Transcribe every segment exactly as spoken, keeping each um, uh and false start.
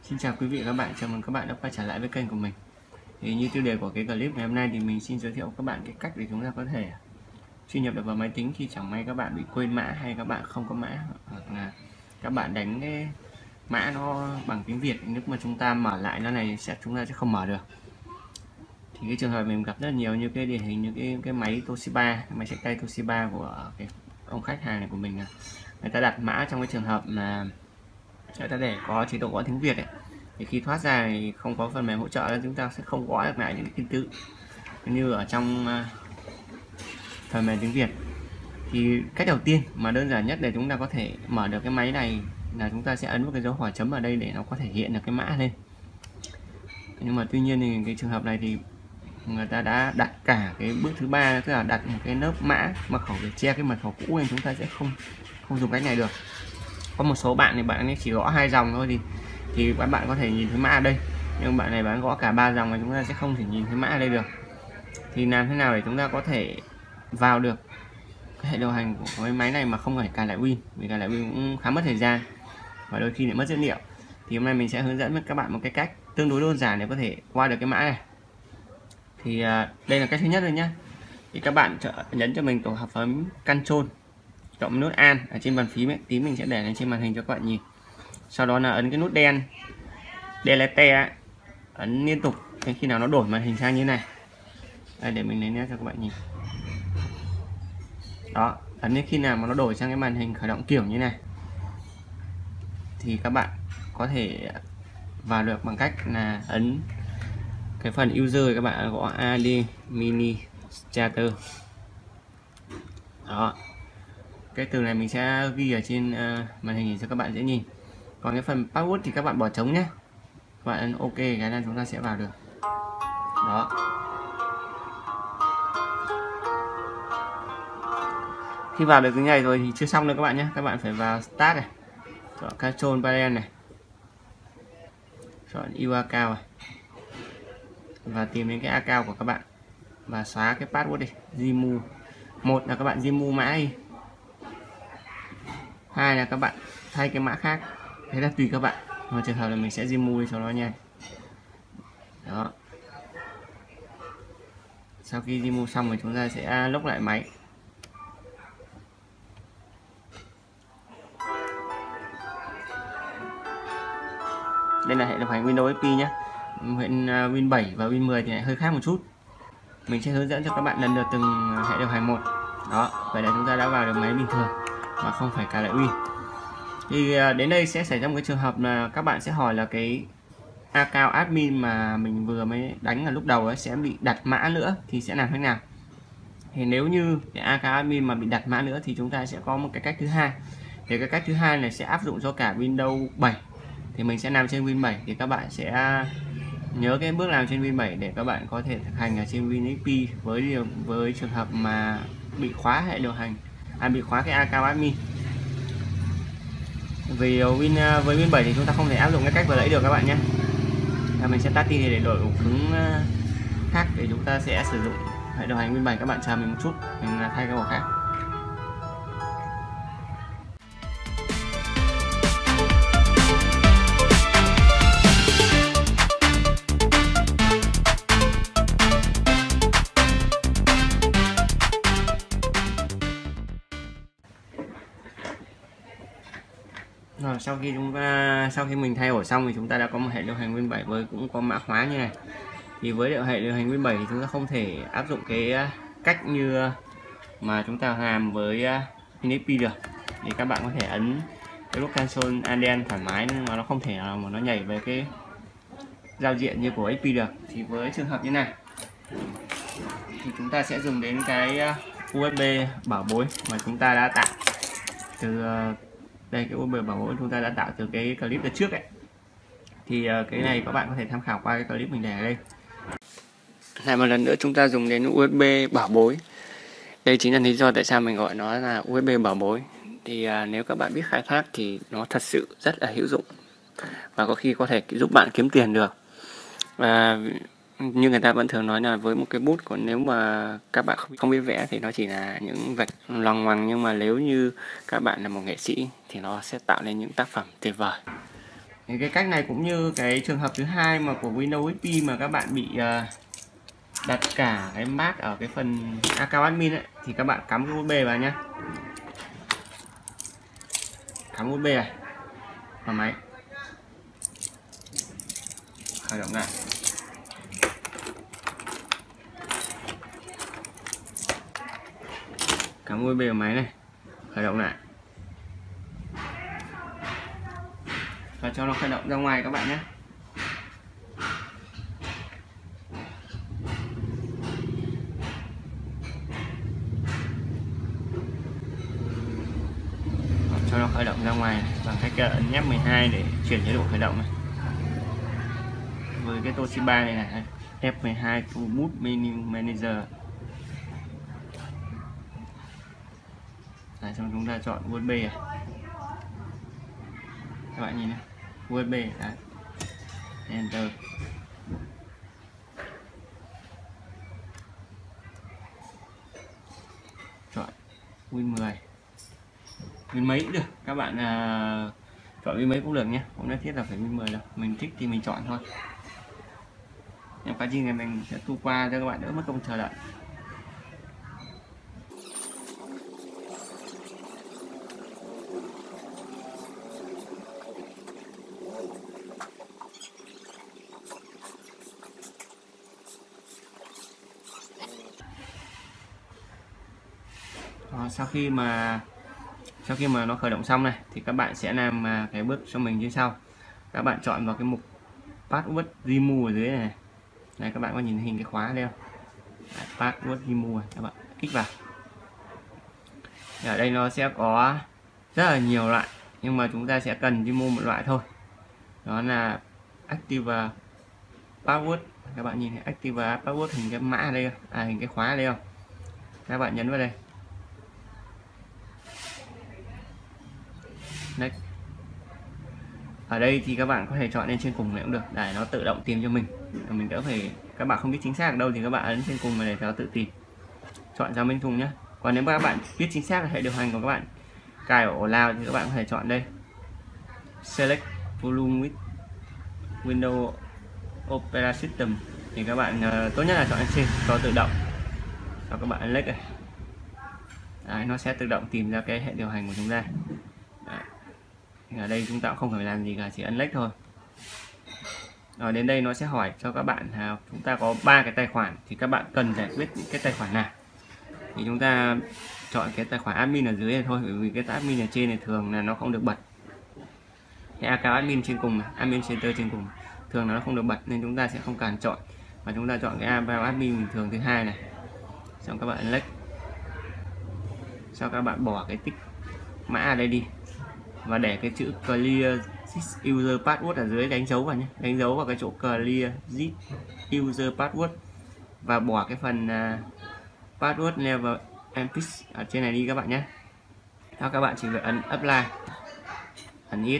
Xin chào quý vị và các bạn, chào mừng các bạn đã quay trở lại với kênh của mình. Thì như tiêu đề của cái clip ngày hôm nay thì mình xin giới thiệu các bạn cái cách để chúng ta có thể truy nhập được vào máy tính khi chẳng may các bạn bị quên mã hay các bạn không có mã, hoặc là các bạn đánh cái mã nó bằng tiếng Việt, lúc mà chúng ta mở lại nó này sẽ chúng ta sẽ không mở được. Thì cái trường hợp mình gặp rất là nhiều như cái điển hình như cái cái máy Toshiba, cái máy xách tay Toshiba của cái ông khách hàng này của mình, là người ta đặt mã trong cái trường hợp là người ta để có chế độ gõ tiếng Việt ấy, thì khi thoát ra thì không có phần mềm hỗ trợ, chúng ta sẽ không gõ được lại những ký tự như ở trong phần mềm tiếng Việt. Thì cách đầu tiên mà đơn giản nhất để chúng ta có thể mở được cái máy này là chúng ta sẽ ấn vào cái dấu hỏi chấm ở đây để nó có thể hiện được cái mã lên. Nhưng mà tuy nhiên thì cái trường hợp này thì người ta đã đặt cả cái bước thứ ba, tức là đặt một cái lớp mã mật khẩu để che cái mật khẩu cũ, nên chúng ta sẽ không không dùng cách này được. Có một số bạn thì bạn ấy chỉ gõ hai dòng thôi thì thì các bạn có thể nhìn thấy mã ở đây, nhưng bạn này bạn gõ cả ba dòng thì chúng ta sẽ không thể nhìn thấy mã ở đây được. Thì làm thế nào để chúng ta có thể vào được cái hệ điều hành của cái máy này mà không phải cài lại Win, vì cài lại Win cũng khá mất thời gian và đôi khi lại mất dữ liệu. Thì hôm nay mình sẽ hướng dẫn với các bạn một cái cách tương đối đơn giản để có thể qua được cái mã này. Thì à, đây là cách thứ nhất rồi nhé. Thì các bạn nhấn cho mình tổ hợp phím Ctrl cộng nút Alt ở trên bàn phím ấy, tí mình sẽ để lên trên màn hình cho các bạn nhìn. Sau đó là ấn cái nút đen Delete, ấn liên tục đến khi nào nó đổi màn hình sang như thế này. Đây, để mình lấy nét cho các bạn nhìn. Đó, ấn đến khi nào mà nó đổi sang cái màn hình khởi động kiểu như này thì các bạn có thể vào được bằng cách là ấn cái phần user, các bạn gõ administrator. Đó, cái từ này mình sẽ ghi ở trên uh, màn hình cho các bạn dễ nhìn. Còn cái phần password thì các bạn bỏ trống nhé, các bạn ấn ok cái là chúng ta sẽ vào được. Đó, khi vào được cái này rồi thì chưa xong đâu các bạn nhé. Các bạn phải vào start này, chọn control panel này, chọn u account này và tìm đến cái account của các bạn và xóa cái password đi. Remove, một là các bạn remove mã đi, hai là các bạn thay cái mã khác, thế là tùy các bạn. Mà trường hợp là mình sẽ remove cho nó nhanh. Đó, sau khi remove xong thì chúng ta sẽ log lại máy. Đây là hệ điều hành Windows ích pê nhé. Hiện Win bảy và Win mười thì lại hơi khác một chút. Mình sẽ hướng dẫn cho các bạn lần lượt từng hệ điều hành một. Đó, vậy là chúng ta đã vào được máy bình thường mà không phải cài lại Win. Thì đến đây sẽ xảy ra một cái trường hợp là các bạn sẽ hỏi là cái account admin mà mình vừa mới đánh ở lúc đầu ấy sẽ bị đặt mã nữa thì sẽ làm thế nào? Thì nếu như cái account admin mà bị đặt mã nữa thì chúng ta sẽ có một cái cách thứ hai. Thì cái cách thứ hai này sẽ áp dụng cho cả Windows bảy. Thì mình sẽ làm trên Win bảy thì các bạn sẽ nhớ cái bước làm trên Win bảy để các bạn có thể thực hành ở trên Win ích pê với điều với trường hợp mà bị khóa hệ điều hành, à, bị khóa cái account admin. Vì Win với Win bảy thì chúng ta không thể áp dụng cái cách vừa nãy được các bạn nhé. Và mình sẽ tắt đi để đổi ổ cứng khác để chúng ta sẽ sử dụng hệ điều hành Win bảy. Các bạn chờ mình một chút, mình thay cái ổ khác. Rồi, sau khi chúng ta sau khi mình thay ổ xong thì chúng ta đã có một hệ điều hành Win bảy với cũng có mã khóa như này. Thì với hệ điều hành Win bảy thì chúng ta không thể áp dụng cái cách như mà chúng ta làm với Win ích pê được. Thì các bạn có thể ấn cái nút Ctrl Alt thoải mái, nhưng mà nó không thể nào mà nó nhảy về cái giao diện như của ích pê được. Thì với trường hợp như này thì chúng ta sẽ dùng đến cái u ét bê bảo bối mà chúng ta đã tạo từ đây, cái u ét bê bảo bối chúng ta đã tạo từ cái clip ở trước ấy. Thì cái này các bạn có thể tham khảo qua cái clip mình để ở đây. Lại một lần nữa chúng ta dùng đến u ét bê bảo bối. Đây chính là lý do tại sao mình gọi nó là u ét bê bảo bối. Thì à, nếu các bạn biết khai thác thì nó thật sự rất là hữu dụng và có khi có thể giúp bạn kiếm tiền được. Và như người ta vẫn thường nói là với một cái bút, còn nếu mà các bạn không biết vẽ thì nó chỉ là những vạch loằng ngoằng, nhưng mà nếu như các bạn là một nghệ sĩ thì nó sẽ tạo nên những tác phẩm tuyệt vời. Thì cái cách này cũng như cái trường hợp thứ hai mà của Windows ích pê mà các bạn bị uh, đặt cả cái Mac ở cái phần account admin ấy, thì các bạn cắm cái u ét bê vào nhá, cắm u ét bê này vào máy, khởi động lại, cắm u ét bê vào máy này, khởi động lại và cho nó khởi động ra ngoài các bạn nhé. Cho nó khởi động ra ngoài bằng cách ấn F mười hai để chuyển chế độ khởi động này. Với cái Toshiba này là F mười hai to boot menu manager. Đấy, xong chúng ta chọn u ét bê này. Các bạn nhìn này, u ét bê đấy. Enter. Chọn Win mười. Win mấy cũng được, các bạn à, chọn Win mấy cũng được nhé, không nhất thiết là phải Win mười đâu, mình thích thì mình chọn thôi. Nhưng quá trình này mình sẽ tu qua cho các bạn đỡ mất công chờ đợi. Đó, sau khi mà sau khi mà nó khởi động xong này thì các bạn sẽ làm cái bước cho mình như sau. Các bạn chọn vào cái mục password remove ở dưới này. Đây, các bạn có nhìn hình cái khóa đây không? Đấy, password remove, các bạn kích vào. Ở đây nó sẽ có rất là nhiều loại, nhưng mà chúng ta sẽ cần remove một loại thôi. Đó là active password. Các bạn nhìn thấy active password hình cái mã ở đây không? À, hình cái khóa ở đây không? Các bạn nhấn vào đây. Next. Ở đây thì các bạn có thể chọn lên trên cùng này cũng được để nó tự động tìm cho mình, mình đỡ phải, các bạn không biết chính xác ở đâu thì các bạn ấn trên cùng này để cho nó tự tìm, chọn ra bên cùng nhé. Còn nếu mà các bạn biết chính xác là hệ điều hành của các bạn cài ở ổ nào thì các bạn có thể chọn đây select volume with Windows Opera System, thì các bạn uh, tốt nhất là chọn trên cho tự động, sau các bạn ấn select này. Đấy, nó sẽ tự động tìm ra cái hệ điều hành của chúng ta. Đấy. Ở đây chúng ta cũng không phải làm gì cả, chỉ ấn select thôi. Rồi đến đây nó sẽ hỏi cho các bạn là chúng ta có ba cái tài khoản thì các bạn cần giải quyết những cái tài khoản nào, thì chúng ta chọn cái tài khoản admin ở dưới này thôi, bởi vì cái admin ở trên này thường là nó không được bật, cái account admin trên cùng này, admin center trên cùng thường là nó không được bật nên chúng ta sẽ không cần chọn, và chúng ta chọn cái account admin bình thường thứ hai này, xong các bạn ấn select, sau các bạn bỏ cái tích mã ở đây đi và để cái chữ clear this user password ở dưới, đánh dấu vào nhé, đánh dấu vào cái chỗ clear this user password và bỏ cái phần uh, password level empty ở trên này đi các bạn nhé. Sau các bạn chỉ việc ấn apply, ấn yes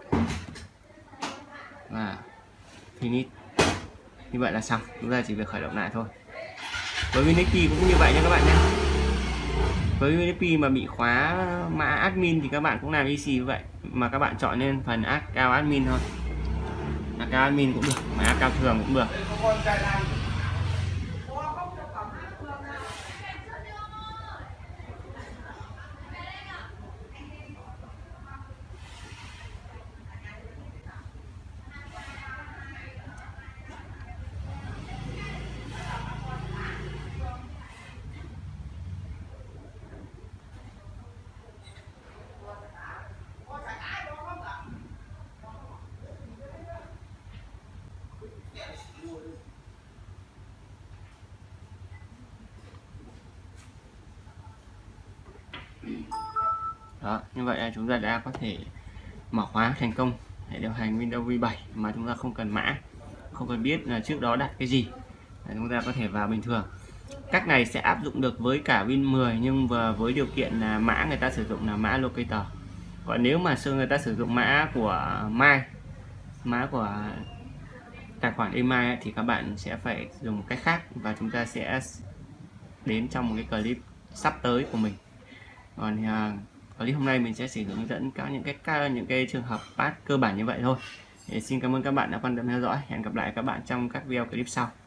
và finish. Như vậy là xong, chúng ta chỉ việc khởi động lại thôi. Với Windows ích pê cũng như vậy nha các bạn nhé. Với Windows ích pê mà bị khóa mã admin thì các bạn cũng làm y xì như vậy, mà các bạn chọn lên phần account admin thôi, account admin cũng được, mà account thường cũng được. Đó, như vậy là chúng ta đã có thể mở khóa thành công hệ điều hành Windows vê bảy mà chúng ta không cần mã, không cần biết là trước đó đặt cái gì, để chúng ta có thể vào bình thường. Cách này sẽ áp dụng được với cả Win mười, nhưng vừa với điều kiện là mã người ta sử dụng là mã locator. Còn nếu mà xưa người ta sử dụng mã của My, mã của tài khoản email thì các bạn sẽ phải dùng một cách khác, và chúng ta sẽ đến trong một cái clip sắp tới của mình. Còn uh, clip hôm nay mình sẽ sử dụng hướng dẫn các những cái những cái trường hợp pass cơ bản như vậy thôi. Thì xin cảm ơn các bạn đã quan tâm theo dõi. Hẹn gặp lại các bạn trong các video clip sau.